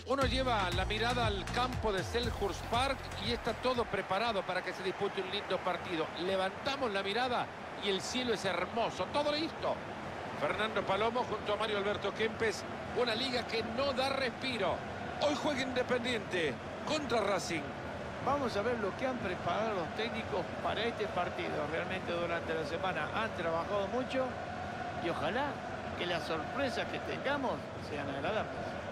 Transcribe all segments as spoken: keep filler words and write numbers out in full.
Uno lleva la mirada al campo de Selhurst Park y está todo preparado para que se dispute un lindo partido. Levantamos la mirada y el cielo es hermoso, todo listo. Fernando Palomo junto a Mario Alberto Kempes, una liga que no da respiro. Hoy juega Independiente contra Racing. Vamos a ver lo que han preparado los técnicos para este partido. Realmente durante la semana han trabajado mucho y ojalá que las sorpresas que tengamos sean agradables.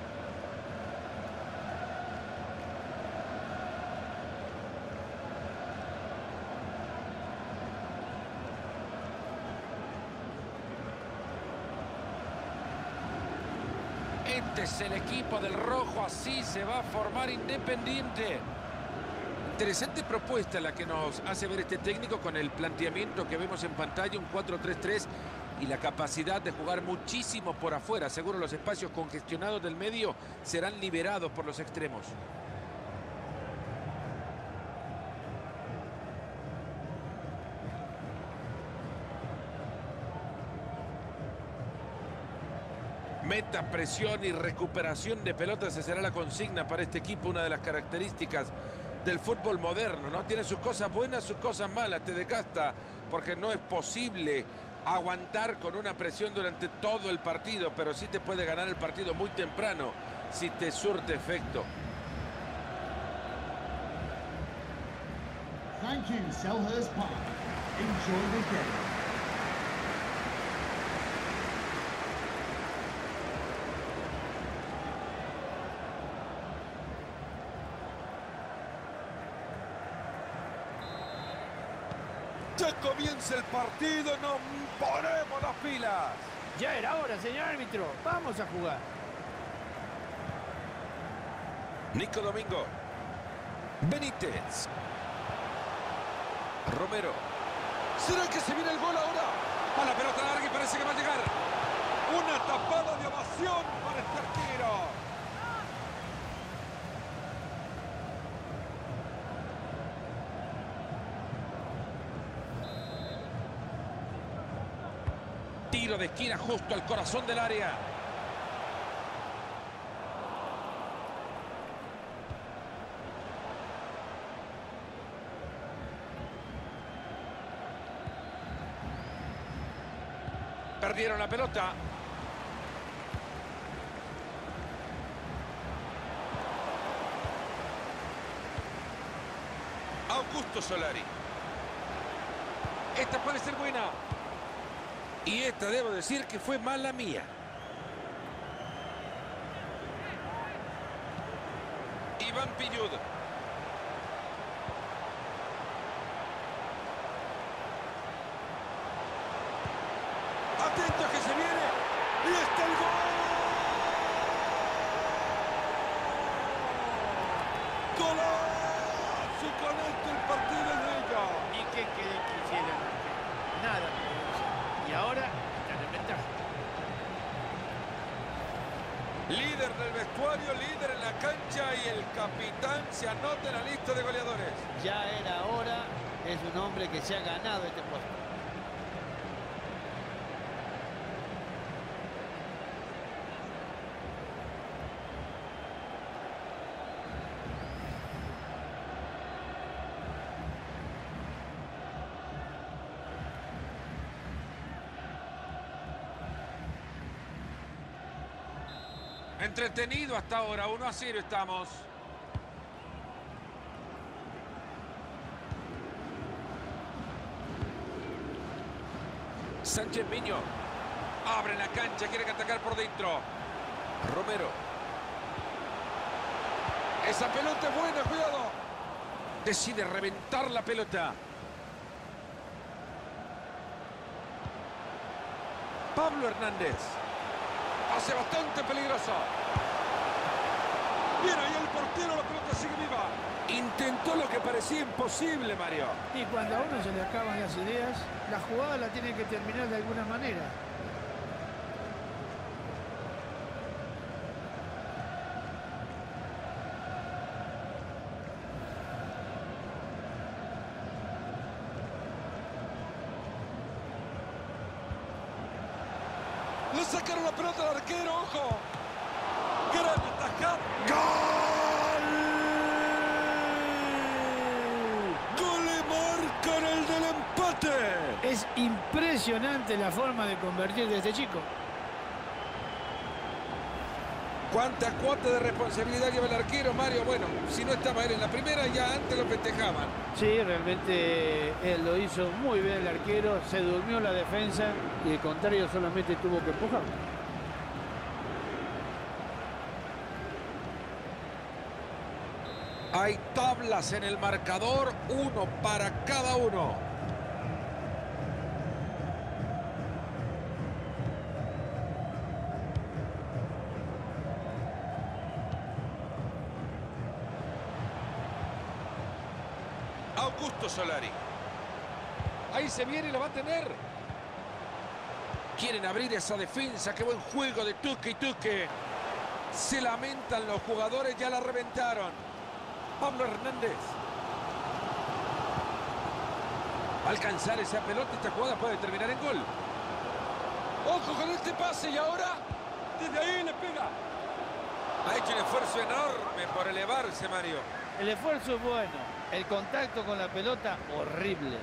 Este es el equipo del rojo, así se va a formar Independiente. Interesante propuesta la que nos hace ver este técnico con el planteamiento que vemos en pantalla, un cuatro tres tres, y la capacidad de jugar muchísimo por afuera. Seguro los espacios congestionados del medio serán liberados por los extremos. Meta, presión y recuperación de pelotas, esa será la consigna para este equipo, una de las características del fútbol moderno, ¿no? Tiene sus cosas buenas, sus cosas malas, te desgasta, porque no es posible aguantar con una presión durante todo el partido, pero sí te puede ganar el partido muy temprano si te surte efecto. Thank you, Selhurst Park. Enjoy the game. Ya comienza el partido, nos ponemos las pilas. Ya era hora, señor árbitro. Vamos a jugar. Nico Domingo. Benítez. Romero. ¿Será que se viene el gol ahora? A la pelota larga y parece que va a llegar. Una tapada de ovación para este arquero. Tiro de esquina justo al corazón del área. Perdieron la pelota. Augusto Solari. Esta puede ser buena. Y esta debo decir que fue mala mía. Iván Piñud. Atento que se viene. Y está el gol. ¡Golazo! Con esto el partido es de ella. ¿Y qué quede quisiera? Nada. Y ahora están en ventaja. Líder del vestuario, líder en la cancha y el capitán se anota en la lista de goleadores. Ya era hora. Es un hombre que se ha ganado este puesto. Entretenido hasta ahora, uno a cero estamos. Sánchez Miño. Abre la cancha, quiere atacar por dentro. Romero. Esa pelota es buena, cuidado. Decide reventar la pelota. Pablo Hernández. Hace bastante peligroso. Bien, ahí el portero, la pelota sigue viva. Intentó lo que parecía imposible, Mario. Y cuando a uno se le acaban las ideas, la jugada la tiene que terminar de alguna manera. Le sacaron la pelota al arquero, ojo. Gran tajada. ¡Gol! ¡Gol le marcan el del empate! Es impresionante la forma de convertir de este chico. ¿Cuánta cuota de responsabilidad lleva el arquero, Mario? Bueno, si no estaba él en la primera, ya antes lo festejaban. Sí, realmente él lo hizo muy bien el arquero, se durmió la defensa y el contrario solamente tuvo que empujar. Hay tablas en el marcador, uno para cada uno. Augusto Solari. Ahí se viene y lo va a tener. Quieren abrir esa defensa. Qué buen juego de Tuque y Tuque. Se lamentan los jugadores, ya la reventaron. Pablo Hernández. Va a alcanzar esa pelota. Esta jugada puede terminar en gol. Ojo con este pase y ahora desde ahí le pega. Ha hecho un esfuerzo enorme por elevarse, Mario. El esfuerzo es bueno, el contacto con la pelota horrible.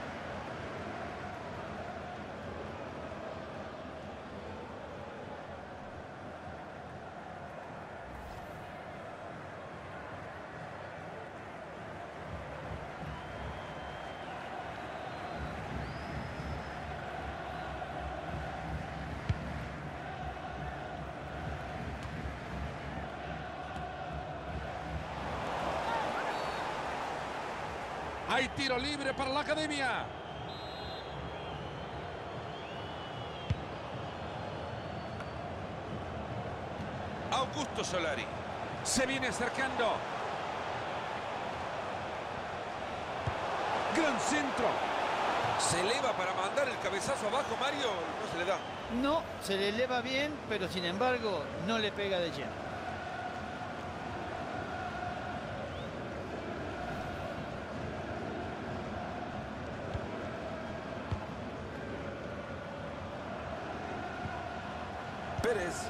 Hay tiro libre para la academia. Augusto Solari. Se viene acercando. Gran centro. Se eleva para mandar el cabezazo abajo, Mario. No se le da. No, se le eleva bien, pero sin embargo no le pega de lleno. Pérez.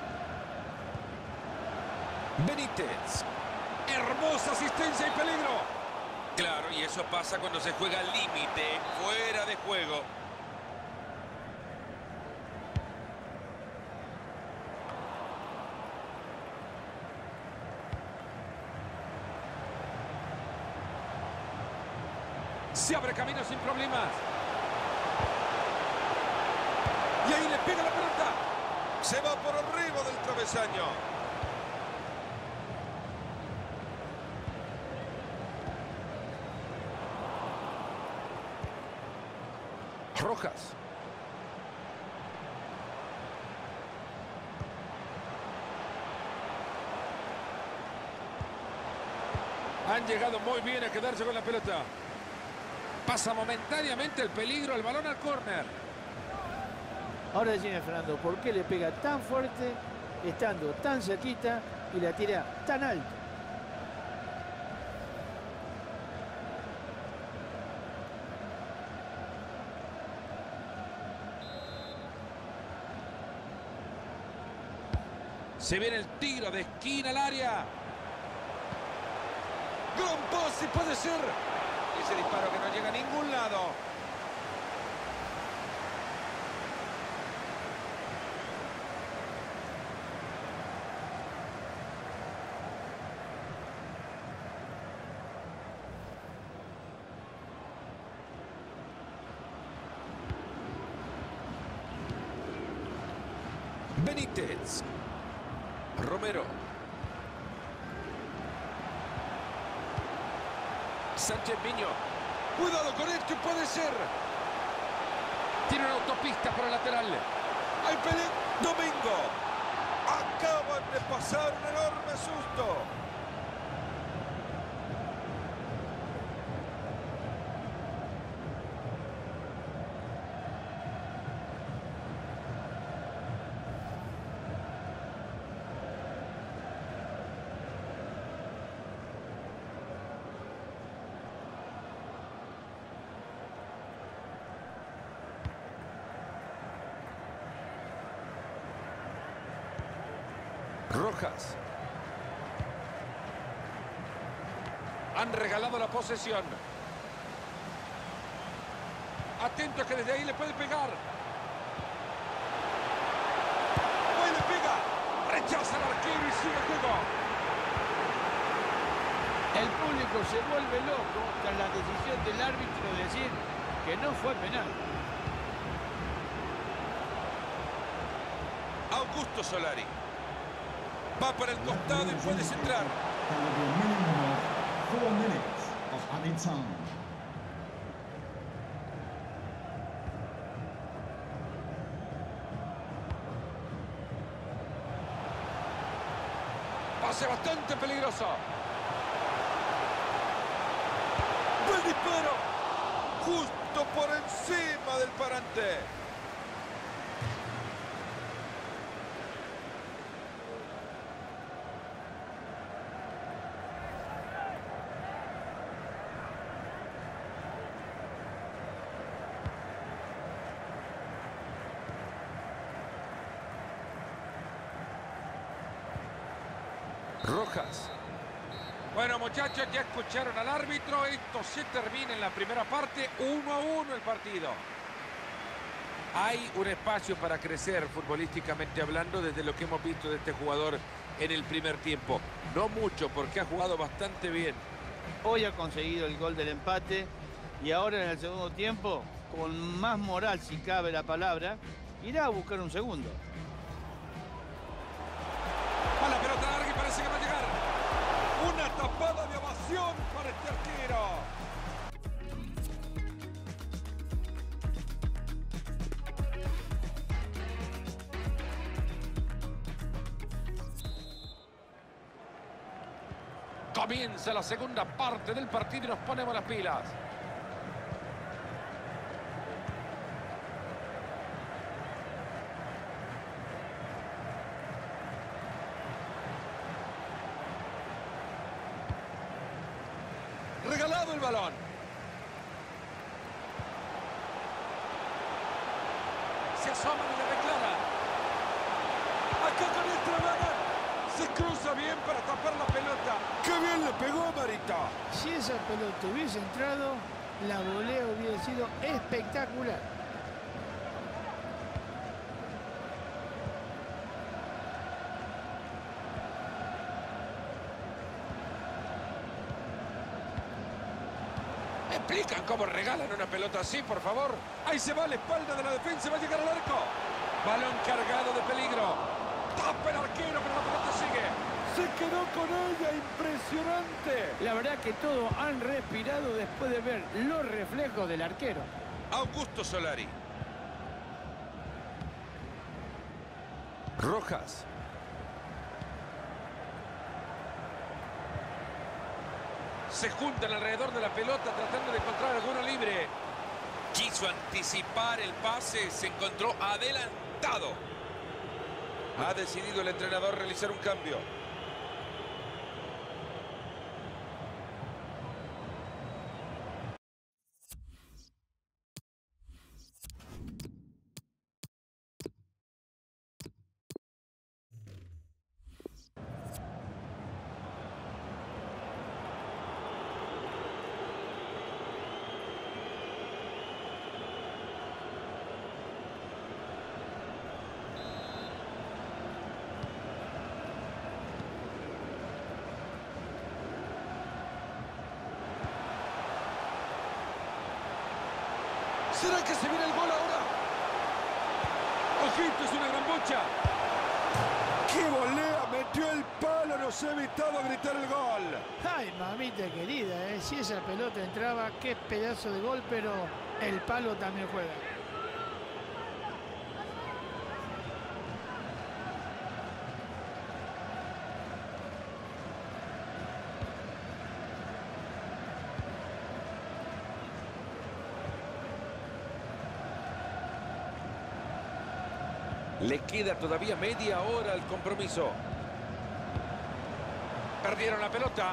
Benítez. Hermosa asistencia y peligro. Claro, y eso pasa cuando se juega al límite, fuera de juego. Se abre camino sin problemas. Y ahí le pega la pelota. Se va por arriba del travesaño. Rojas. Han llegado muy bien a quedarse con la pelota. Pasa momentáneamente el peligro, el balón al córner. Ahora decime, Fernando, ¿por qué le pega tan fuerte, estando tan cerquita y la tira tan alto? Se viene el tiro de esquina al área. Gran pase, puede ser. Ese disparo que no llega a ningún lado. Benítez. Romero. Sánchez Miño. Cuidado con esto, puede ser. Tiene una autopista por el lateral. Hay peligro. Domingo. Acaban de pasar un enorme susto. Rojas. Han regalado la posesión. Atento que desde ahí le puede pegar. Puede pegar. Rechaza al arquero y sigue el juego. El público se vuelve loco tras la decisión del árbitro de decir que no fue penal. Augusto Solari. Va para el costado y puede centrar. There will be a minimum of four minutes of added time. Pase bastante peligroso. Buen disparo. Justo por encima del parante. Rojas. Bueno, muchachos, ya escucharon al árbitro. Esto se termina en la primera parte. Uno a uno el partido. Hay un espacio para crecer futbolísticamente hablando desde lo que hemos visto de este jugador en el primer tiempo. No mucho, porque ha jugado bastante bien. Hoy ha conseguido el gol del empate y ahora en el segundo tiempo, con más moral si cabe la palabra, irá a buscar un segundo. Va la pelota larga y parece que va a llegar. Una tapada de ovación para este arquero. Comienza la segunda parte del partido y nos ponemos las pilas. Regalado el balón. Se asoma y le declara. Acá con esta mano. Se cruza bien para tapar la pelota. ¡Qué bien le pegó, Marita! Si esa pelota hubiese entrado, la volea hubiera sido espectacular. ¿Me explican cómo regalan una pelota así, por favor? Ahí se va a la espalda de la defensa, va a llegar al arco. Balón cargado de peligro. Tapa el arquero, pero la pelota sigue. Se quedó con ella, impresionante. La verdad que todos han respirado después de ver los reflejos del arquero. Augusto Solari. Rojas. Se juntan alrededor de la pelota tratando de encontrar alguno libre. Quiso anticipar el pase, se encontró adelantado. Ha decidido el entrenador realizar un cambio. ¿Será que se viene el gol ahora? Ojito, es una gran bocha. ¡Qué volea! Metió el palo, nos ha evitado gritar el gol. Ay, mamita querida, ¿eh? Si esa pelota entraba, qué pedazo de gol, pero el palo también juega. Le queda todavía media hora al compromiso. Perdieron la pelota.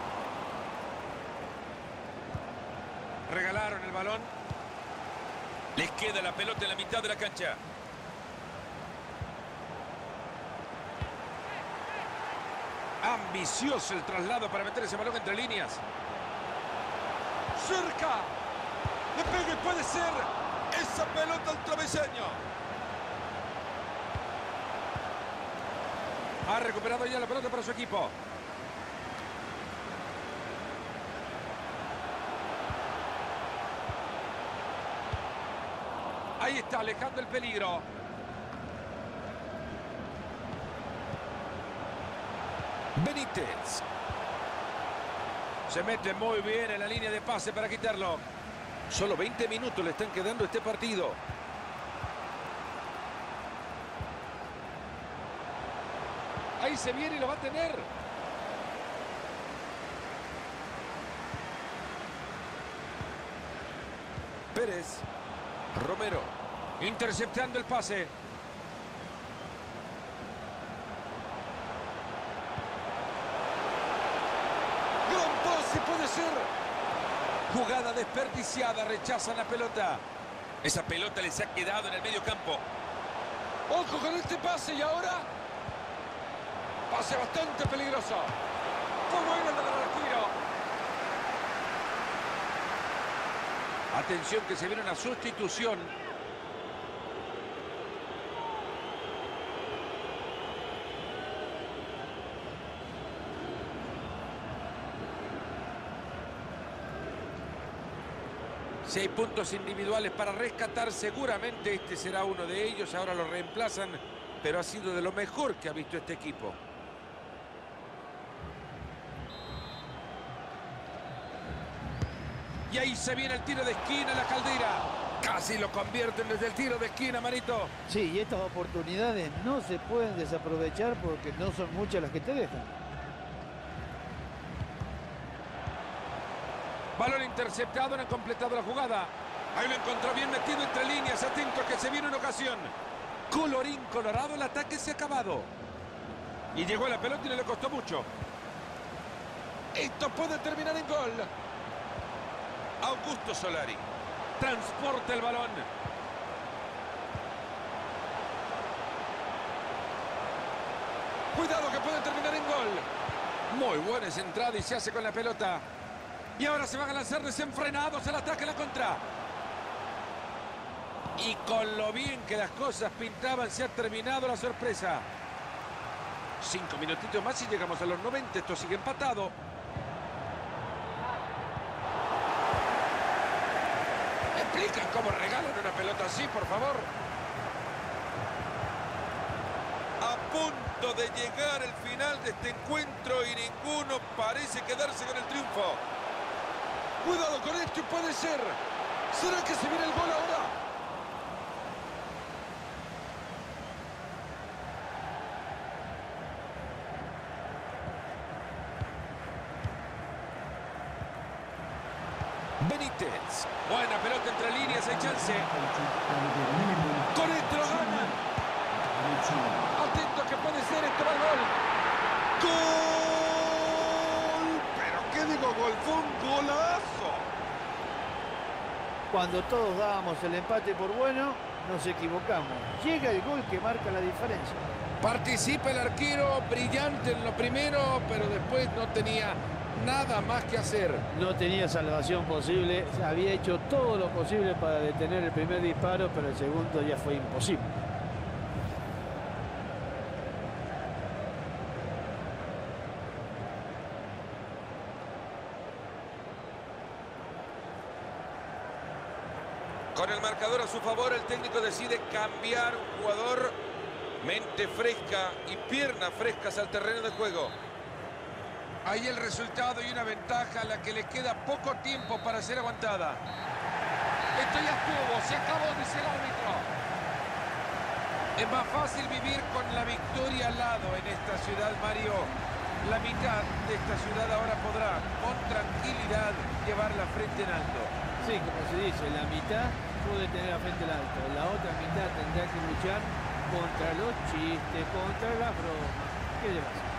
Regalaron el balón. Les queda la pelota en la mitad de la cancha. Ambicioso el traslado para meter ese balón entre líneas. Cerca. Le pega y puede ser esa pelota al travesaño. Ha recuperado ya la pelota para su equipo. Ahí está, alejando el peligro. Benítez. Se mete muy bien en la línea de pase para quitarlo. Solo veinte minutos le están quedando a este partido. Ahí se viene y lo va a tener. Pérez. Romero. Interceptando el pase. Gran pase puede ser. Jugada desperdiciada. Rechazan la pelota. Esa pelota les ha quedado en el medio campo. Ojo con este pase y ahora... Pase bastante peligroso. Fue bueno el del arquero. Atención que se viene una sustitución. Seis puntos individuales para rescatar. Seguramente este será uno de ellos. Ahora lo reemplazan. Pero ha sido de lo mejor que ha visto este equipo. Y ahí se viene el tiro de esquina, la Caldera. Casi lo convierten desde el tiro de esquina, Marito. Sí, y estas oportunidades no se pueden desaprovechar porque no son muchas las que te dejan. Balón interceptado, no han completado la jugada. Ahí lo encontró bien metido entre líneas. Atento que se viene una ocasión. Colorín colorado, el ataque se ha acabado. Y llegó a la pelota y no le costó mucho. Esto puede terminar en gol. Augusto Solari. Transporta el balón. Cuidado que puede terminar en gol. Muy buena esa entrada y se hace con la pelota. Y ahora se van a lanzar desenfrenados al ataque, la contra. Y con lo bien que las cosas pintaban, se ha terminado la sorpresa. Cinco minutitos más y llegamos a los noventa. Esto sigue empatado. ¿Me explican cómo regalan una pelota así, por favor? A punto de llegar el final de este encuentro y ninguno parece quedarse con el triunfo. Cuidado con esto y puede ser. ¿Será que se viene el gol ahora? Benítez. Buena pelota entre líneas, hay chance. Con esto lo ganan. Atento que puede ser, esto va al gol. ¡Gol! ¿Pero qué digo gol? Fue un golazo. Cuando todos dábamos el empate por bueno, nos equivocamos. Llega el gol que marca la diferencia. Participa el arquero, brillante en lo primero, pero después no tenía nada más que hacer. No tenía salvación posible, había hecho todo lo posible para detener el primer disparo, pero el segundo ya fue imposible. Con el marcador a su favor, el técnico decide cambiar un jugador. Mente fresca y piernas frescas al terreno de juego. Ahí el resultado y una ventaja a la que le queda poco tiempo para ser aguantada. Esto ya estuvo, se acabó, dice el árbitro. Es más fácil vivir con la victoria al lado en esta ciudad, Mario. La mitad de esta ciudad ahora podrá, con tranquilidad, llevar la frente en alto. Sí, como se dice, la mitad puede tener la frente en alto. La otra mitad tendrá que luchar contra los chistes, contra las bromas. ¿Qué le pasa?